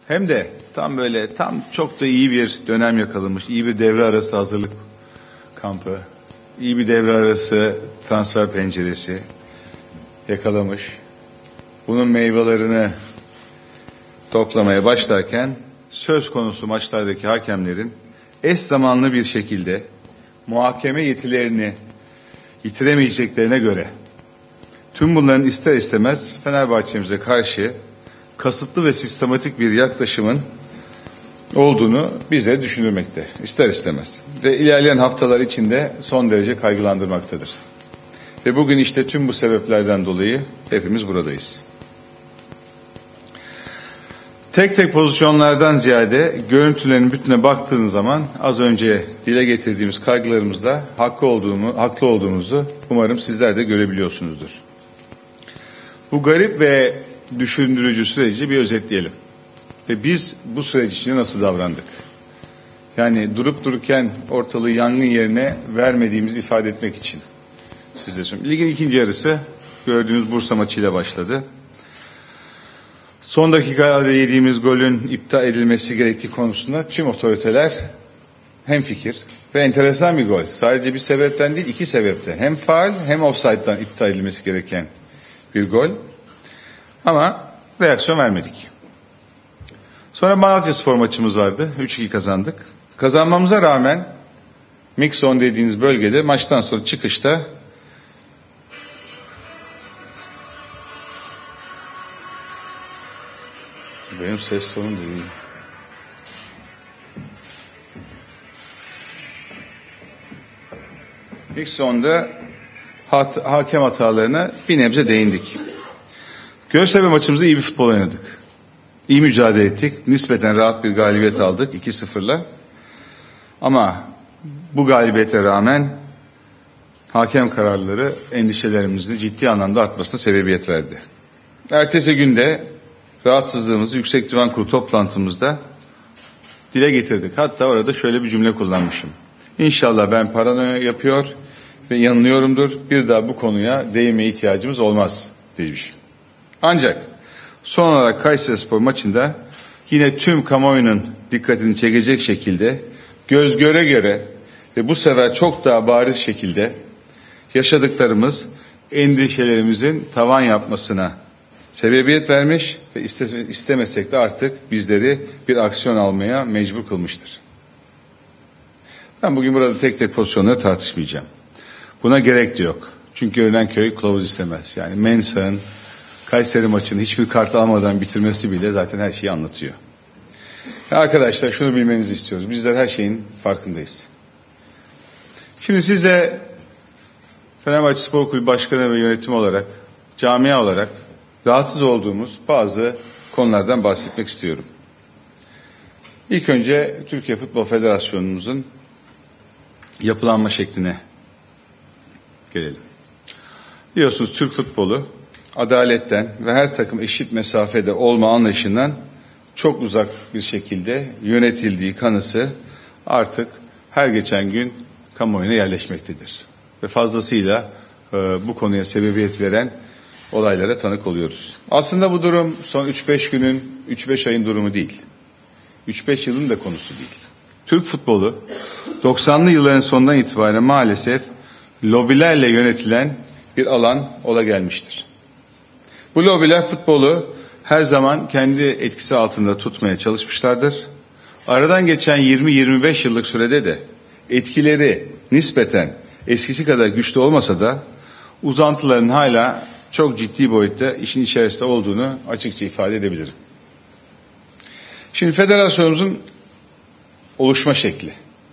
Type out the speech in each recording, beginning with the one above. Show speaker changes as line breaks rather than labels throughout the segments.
Hem de tam çok da iyi bir dönem yakalamış, iyi bir devre arası hazırlık kampı, iyi bir devre arası transfer penceresi yakalamış. Bunun meyvelerini toplamaya başlarken söz konusu maçlardaki hakemlerin eş zamanlı bir şekilde muhakeme yetilerini yitiremeyeceklerine göre tüm bunların ister istemez Fenerbahçe'mize karşı kasıtlı ve sistematik bir yaklaşımın olduğunu bize düşünülmekte, ister istemez. Ve ilerleyen haftalar içinde son derece kaygılandırmaktadır. Ve bugün işte tüm bu sebeplerden dolayı hepimiz buradayız. Tek tek pozisyonlardan ziyade görüntülerin bütününe baktığınız zaman az önce dile getirdiğimiz kaygılarımızda haklı olduğumuzu umarım sizler de görebiliyorsunuzdur. Bu garip ve düşündürücü süreci bir özetleyelim. Ve biz bu süreç içinde nasıl davrandık? Yani durup dururken ortalığı yangın yerine vermediğimizi ifade etmek için size söyleyeyim. Ligin ikinci yarısı gördüğünüz Bursa maçıyla başladı. Son dakikada yediğimiz golün iptal edilmesi gerektiği konusunda tüm otoriteler hemfikir ve enteresan bir gol. Sadece bir sebepten değil, iki sebepten. Hem faul hem offside'dan iptal edilmesi gereken bir gol. Ama reaksiyon vermedik. Sonra Malatyaspor maçımız vardı. 3-2 kazandık. Kazanmamıza rağmen mix zone dediğiniz bölgede maçtan sonra çıkışta benim ses tonum değil. Mix zone'da hakem hatalarına bir nebze değindik. Göztepe maçımızda iyi bir futbol oynadık. İyi mücadele ettik. Nispeten rahat bir galibiyet aldık 2-0'la. Ama bu galibiyete rağmen hakem kararları endişelerimizin ciddi anlamda artmasına sebebiyet verdi. Ertesi günde rahatsızlığımızı Yüksek Divan Kurulu toplantımızda dile getirdik. Hatta orada şöyle bir cümle kullanmışım. İnşallah ben paranoya yapıyor ve yanılıyorumdur. Bir daha bu konuya değinmeye ihtiyacımız olmaz demişim. Ancak son olarak Kayserispor maçında yine tüm kamuoyunun dikkatini çekecek şekilde göz göre göre ve bu sefer çok daha bariz şekilde yaşadıklarımız endişelerimizin tavan yapmasına sebebiyet vermiş ve istemesek de artık bizleri bir aksiyon almaya mecbur kılmıştır. Ben bugün burada tek tek pozisyonları tartışmayacağım. Buna gerek de yok. Çünkü görünen köy kılavuz istemez. Yani Mensah'ın Kayseri maçını hiçbir kart almadan bitirmesi bile zaten her şeyi anlatıyor. Arkadaşlar şunu bilmenizi istiyoruz. Bizler her şeyin farkındayız. Şimdi siz de Fenerbahçe Spor Kulübü Başkanı ve yönetimi olarak, camia olarak rahatsız olduğumuz bazı konulardan bahsetmek istiyorum. İlk önce Türkiye Futbol Federasyonu'nun yapılanma şekline gelelim. Biliyorsunuz Türk futbolu adaletten ve her takım eşit mesafede olma anlayışından çok uzak bir şekilde yönetildiği kanısı artık her geçen gün kamuoyuna yerleşmektedir. Ve fazlasıyla bu konuya sebebiyet veren olaylara tanık oluyoruz. Aslında bu durum son 3-5 günün, 3-5 ayın durumu değil. 3-5 yılın da konusu değil. Türk futbolu 90'lı yılların sonundan itibaren maalesef lobilerle yönetilen bir alan ola gelmiştir. Bu lobiler futbolu her zaman kendi etkisi altında tutmaya çalışmışlardır. Aradan geçen 20-25 yıllık sürede de etkileri nispeten eskisi kadar güçlü olmasa da uzantıların hala çok ciddi boyutta işin içerisinde olduğunu açıkça ifade edebilirim. Şimdi federasyonumuzun oluşma şekli.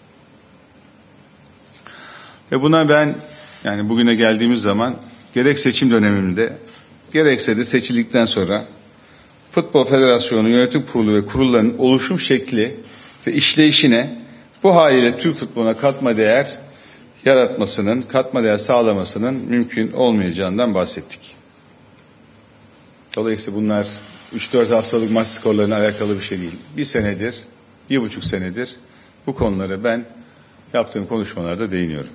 Ve buna ben yani bugüne geldiğimiz zaman gerek seçim döneminde gerekse de seçildikten sonra Futbol Federasyonu Yönetim Kurulu ve kurulların oluşum şekli ve işleyişine bu haliyle Türk futboluna katma değer yaratmasının, katma değer sağlamasının mümkün olmayacağından bahsettik. Dolayısıyla bunlar 3-4 haftalık maç skorlarına alakalı bir şey değil. Bir senedir, 1,5 senedir bu konulara ben yaptığım konuşmalarda değiniyorum.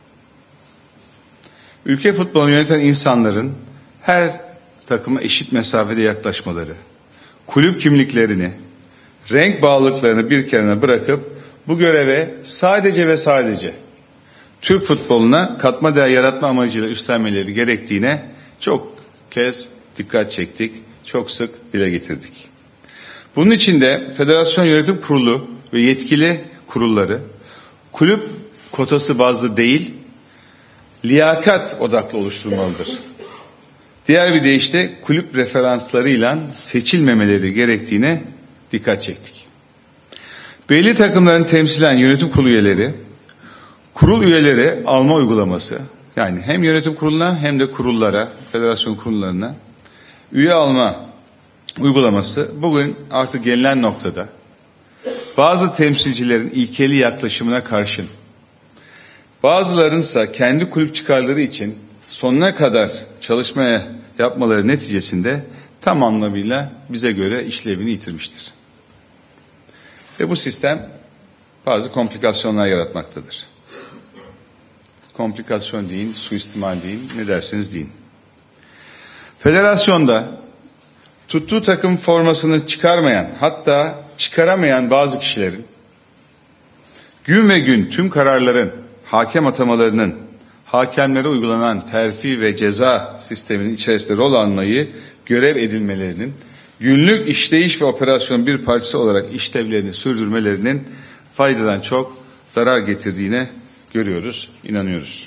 Ülke futbolunu yöneten insanların her takıma eşit mesafede yaklaşmaları, kulüp kimliklerini renk bağlılıklarını bir kenara bırakıp bu göreve sadece ve sadece Türk futboluna katma değer yaratma amacıyla üstlenmeleri gerektiğine çok kez dikkat çektik, çok sık dile getirdik. Bunun için de Federasyon Yönetim Kurulu ve yetkili kurulları kulüp kotası bazlı değil, liyakat odaklı oluşturmalıdır. Diğer bir deyişle kulüp referanslarıyla seçilmemeleri gerektiğine dikkat çektik. Belli takımların temsilen yönetim kurulu üyeleri, kurul üyeleri alma uygulaması, yani hem yönetim kuruluna hem de kurullara, federasyon kurullarına üye alma uygulaması bugün artık gelinen noktada bazı temsilcilerin ilkeli yaklaşımına karşın, bazılarınsa kendi kulüp çıkarları için sonuna kadar çalışmaya yapmaları neticesinde tam anlamıyla bize göre işlevini yitirmiştir. Ve bu sistem bazı komplikasyonlar yaratmaktadır. Komplikasyon deyin, suistimal deyin, ne derseniz deyin. Federasyonda tuttuğu takım formasını çıkarmayan, hatta çıkaramayan bazı kişilerin gün ve gün tüm kararların, hakem atamalarının, hakemlere uygulanan terfi ve ceza sisteminin içerisinde rol almayı görev edinmelerinin, günlük işleyiş ve operasyon bir parçası olarak işlevlerini sürdürmelerinin faydadan çok zarar getirdiğine görüyoruz, inanıyoruz.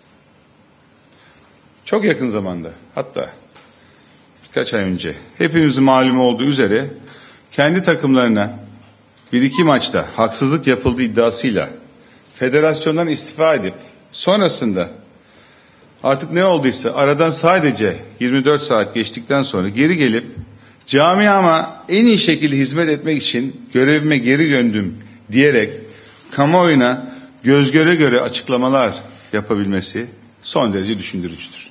Çok yakın zamanda, hatta birkaç ay önce hepimizin malumu olduğu üzere kendi takımlarına bir iki maçta haksızlık yapıldığı iddiasıyla federasyondan istifa edip sonrasında artık ne olduysa aradan sadece 24 saat geçtikten sonra geri gelip camiama en iyi şekilde hizmet etmek için görevime geri döndüm diyerek kamuoyuna göz göre göre açıklamalar yapabilmesi son derece düşündürücüdür.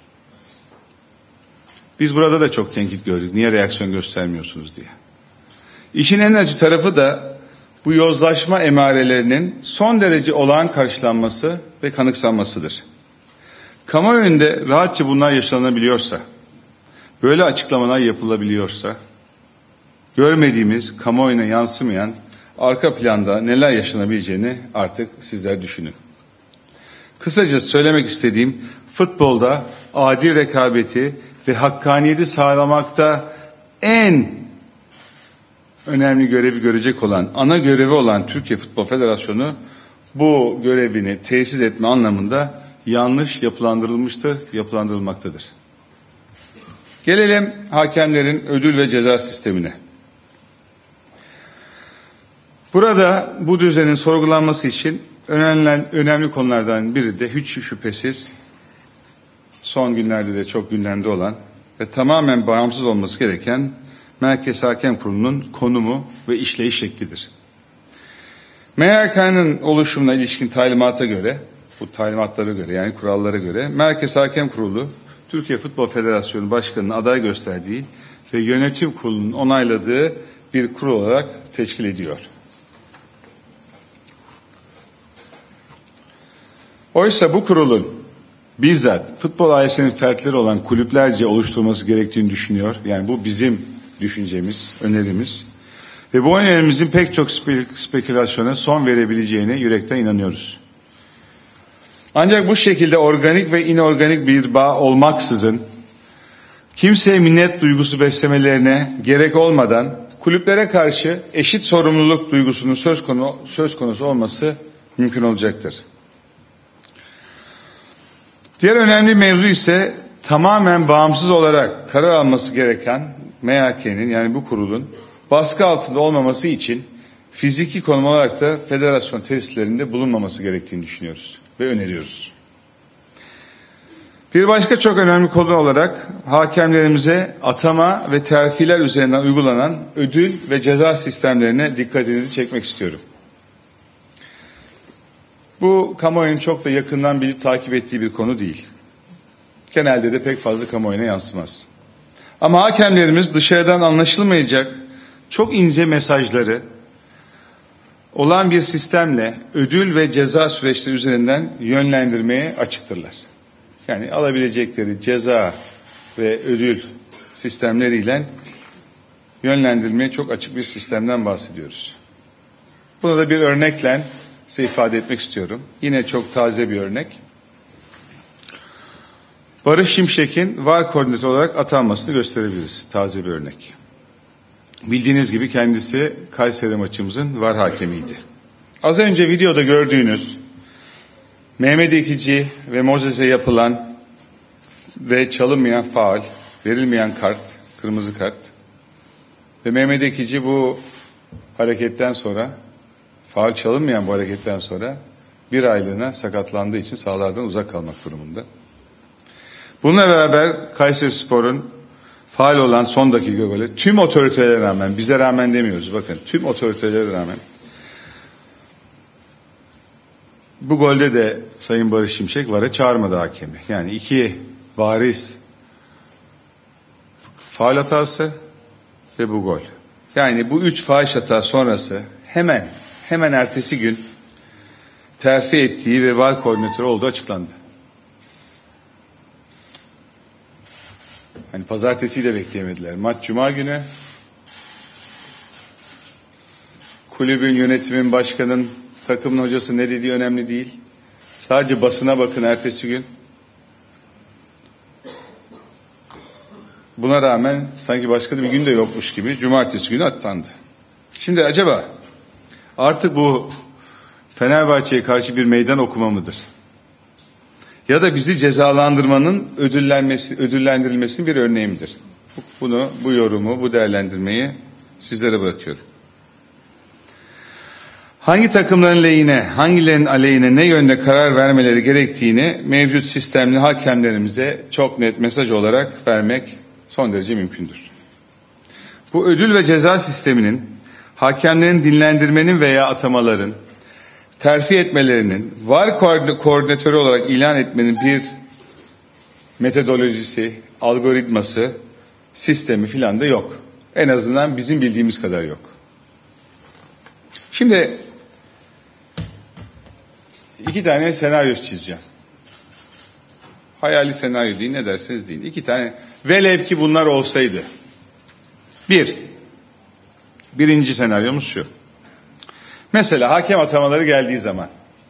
Biz burada da çok tenkit gördük. Niye reaksiyon göstermiyorsunuz diye. İşin en acı tarafı da bu yozlaşma emarelerinin son derece olağan karşılanması ve kanıksanmasıdır. Kamuoyunda rahatça bunlar yaşanabiliyorsa, böyle açıklamalar yapılabiliyorsa, görmediğimiz, kamuoyuna yansımayan arka planda neler yaşanabileceğini artık sizler düşünün. Kısacası söylemek istediğim, futbolda adil rekabeti ve hakkaniyeti sağlamakta en önemli görevi görecek olan, ana görevi olan Türkiye Futbol Federasyonu bu görevini tesis etme anlamında yanlış yapılandırılmıştır, yapılandırılmaktadır. Gelelim hakemlerin ödül ve ceza sistemine. Burada bu düzenin sorgulanması için önemli konulardan biri de hiç şüphesiz son günlerde de çok gündemde olan ve tamamen bağımsız olması gereken Merkez Hakem Kurulu'nun konumu ve işleyiş şeklidir. MHK'nın oluşumuna ilişkin talimata göre, bu talimatlara göre yani kurallara göre Merkez Hakem Kurulu Türkiye Futbol Federasyonu Başkanı'nın aday gösterdiği ve yönetim kurulunun onayladığı bir kurul olarak teşkil ediyor. Oysa bu kurulun bizzat futbol ailesinin fertleri olan kulüplerce oluşturulması gerektiğini düşünüyor. Yani bu bizim düşüncemiz, önerimiz. Ve bu önerimizin pek çok spekülasyona son verebileceğine yürekten inanıyoruz. Ancak bu şekilde organik ve inorganik bir bağ olmaksızın, kimseye minnet duygusu beslemelerine gerek olmadan kulüplere karşı eşit sorumluluk duygusunun söz konusu olması mümkün olacaktır. Diğer önemli mevzu ise tamamen bağımsız olarak karar alması gereken MHK'nin yani bu kurulun baskı altında olmaması için fiziki konum olarak da federasyon tesislerinde bulunmaması gerektiğini düşünüyoruz ve öneriyoruz. Bir başka çok önemli konu olarak hakemlerimize atama ve terfiler üzerinden uygulanan ödül ve ceza sistemlerine dikkatinizi çekmek istiyorum. Bu kamuoyunun çok da yakından bilip takip ettiği bir konu değil. Genelde de pek fazla kamuoyuna yansımaz. Ama hakemlerimiz dışarıdan anlaşılmayacak çok ince mesajları olan bir sistemle ödül ve ceza süreçleri üzerinden yönlendirmeye açıktırlar. Yani alabilecekleri ceza ve ödül sistemleriyle yönlendirilmeye çok açık bir sistemden bahsediyoruz. Bunu da bir örnekle size ifade etmek istiyorum. Yine çok taze bir örnek. Barış Şimşek'in VAR koordinatörü olarak atanmasını gösterebiliriz. Taze bir örnek. Bildiğiniz gibi kendisi Kayseri maçımızın VAR hakemiydi. Az önce videoda gördüğünüz Mehmet Ekici ve Moses'e yapılan ve çalınmayan faul, verilmeyen kart, kırmızı kart ve Mehmet Ekici bu hareketten sonra, faul çalınmayan bu hareketten sonra bir aylığına sakatlandığı için sahalardan uzak kalmak durumunda. Bununla beraber Kayserispor'un faul olan son dakika golü tüm otoritelere rağmen, bize rağmen demiyoruz bakın, tüm otoritelere rağmen bu golde de Sayın Barış Şimşek VAR'a çağırmadı hakemi. Yani iki bariz faul hatası ve bu gol. Yani bu üç fahiş hata sonrası hemen ertesi gün terfi ettiği ve VAR koordinatörü olduğu açıklandı. Hani pazartesiyi de bekleyemediler. Maç cuma günü. Kulübün, yönetimin, başkanın, takımın hocası ne dediği önemli değil. Sadece basına bakın ertesi gün. Buna rağmen sanki başka bir gün de yokmuş gibi cumartesi günü atandı. Şimdi acaba artık bu Fenerbahçe'ye karşı bir meydan okuma mıdır? Ya da bizi cezalandırmanın ödüllendirilmesinin bir örneği midir? Bu yorumu, bu değerlendirmeyi sizlere bırakıyorum. Hangi takımların lehine, hangilerinin aleyhine ne yönde karar vermeleri gerektiğini mevcut sistemli hakemlerimize çok net mesaj olarak vermek son derece mümkündür. Bu ödül ve ceza sisteminin hakemlerin dinlendirmenin veya atamaların, terfi etmelerinin, VAR koordinatörü olarak ilan etmenin bir metodolojisi, algoritması, sistemi filan da yok. En azından bizim bildiğimiz kadar yok. Şimdi iki tane senaryo çizeceğim. Hayali senaryo değil, ne derseniz deyin. İki tane, velev ki bunlar olsaydı. Birinci senaryomuz şu. Mesela hakem atamaları geldiği zaman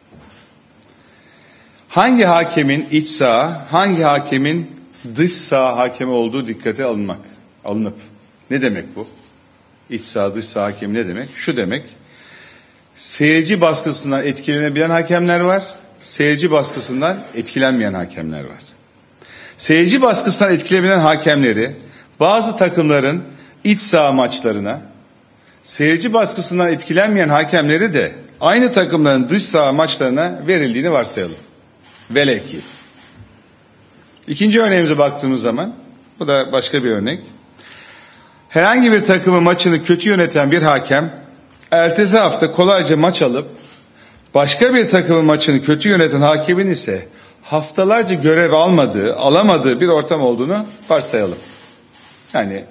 hangi hakemin iç saha, hangi hakemin dış saha hakemi olduğu dikkate alınıp. Ne demek bu? İç saha, dış saha hakemi ne demek? Şu demek. Seyirci baskısından etkilenebilen hakemler var. Seyirci baskısından etkilenmeyen hakemler var. Seyirci baskısından etkilenebilen hakemleri bazı takımların iç saha maçlarına, seyirci baskısından etkilenmeyen hakemleri de aynı takımların dış saha maçlarına verildiğini varsayalım. Velev ki. İkinci örneğimize baktığımız zaman, bu da başka bir örnek. Herhangi bir takımın maçını kötü yöneten bir hakem, ertesi hafta kolayca maç alıp, başka bir takımın maçını kötü yöneten hakemin ise haftalarca görev alamadığı bir ortam olduğunu varsayalım. Yani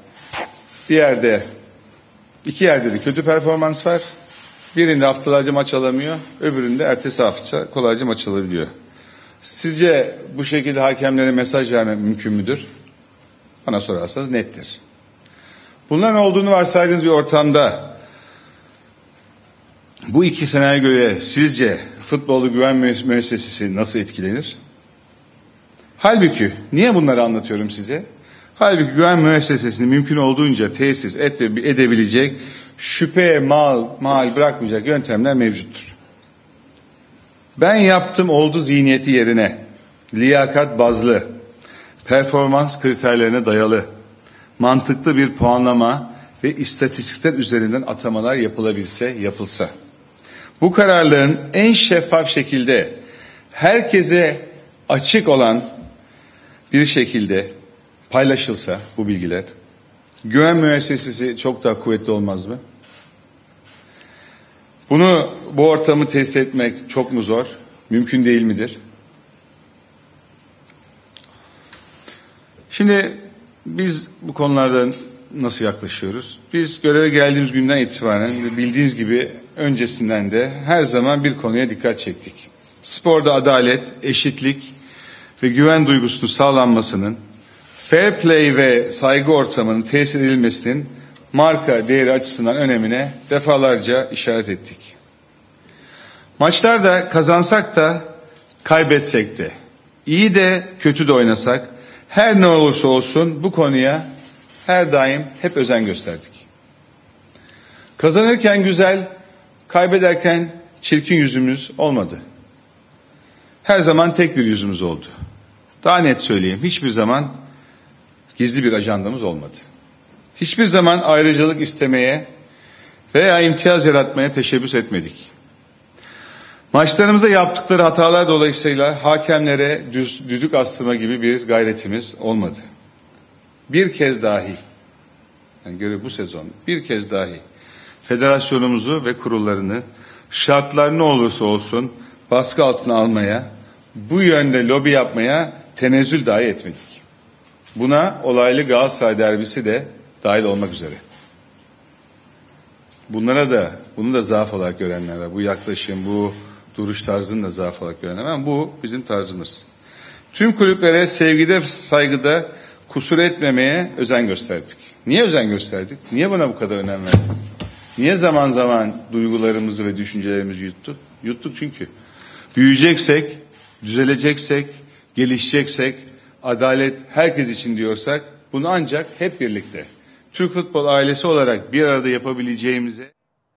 iki yerde de kötü performans var. Birinde haftalarca maç alamıyor, öbüründe ertesi hafta kolayca maç alabiliyor. Sizce bu şekilde hakemlere mesaj vermek mümkün müdür? Bana sorarsanız nettir. Bunların olduğunu varsaydığınız bir ortamda bu iki senaryoya göre sizce futbolu güven müessesesi nasıl etkilenir? Halbuki niye bunları anlatıyorum size? Halbuki güven müessesesini mümkün olduğunca tesis edebilecek, şüpheye mal bırakmayacak yöntemler mevcuttur. Ben yaptım oldu zihniyeti yerine, liyakat bazlı, performans kriterlerine dayalı, mantıklı bir puanlama ve istatistikler üzerinden atamalar yapılsa, bu kararların en şeffaf şekilde herkese açık olan bir şekilde paylaşılsa bu bilgiler, güven müessesesi çok daha kuvvetli olmaz mı? Bu ortamı tesis etmek çok mu zor? Mümkün değil midir? Şimdi biz bu konulardan nasıl yaklaşıyoruz? Biz göreve geldiğimiz günden itibaren bildiğiniz gibi öncesinden de her zaman bir konuya dikkat çektik. Sporda adalet, eşitlik ve güven duygusunun sağlanmasının, fair play ve saygı ortamının tesis edilmesinin marka değeri açısından önemine defalarca işaret ettik. Maçlarda kazansak da kaybetsek de, iyi de kötü de oynasak, her ne olursa olsun bu konuya her daim hep özen gösterdik. Kazanırken güzel, kaybederken çirkin yüzümüz olmadı. Her zaman tek bir yüzümüz oldu. Daha net söyleyeyim, hiçbir zaman gizli bir ajandamız olmadı. Hiçbir zaman ayrıcalık istemeye veya imtiyaz yaratmaya teşebbüs etmedik. Maçlarımızda yaptıkları hatalar dolayısıyla hakemlere düdük astırma gibi bir gayretimiz olmadı. Bir kez dahi, yani göre bu sezon bir kez dahi federasyonumuzu ve kurullarını şartlar ne olursa olsun baskı altına almaya, bu yönde lobi yapmaya tenezzül dahi etmedik. Buna olaylı Galatasaray derbisi de dahil olmak üzere. Bunu da zaaf olarak görenler var. Bu yaklaşım, bu duruş tarzını da zaaf olarak görenler var. Ama bu bizim tarzımız. Tüm kulüplere sevgide, saygıda kusur etmemeye özen gösterdik. Niye özen gösterdik? Niye buna bu kadar önem verdik? Niye zaman zaman duygularımızı ve düşüncelerimizi yuttuk? Yuttuk çünkü büyüyeceksek, düzeleceksek, gelişeceksek, adalet herkes için diyorsak bunu ancak hep birlikte Türk futbol ailesi olarak bir arada yapabileceğimize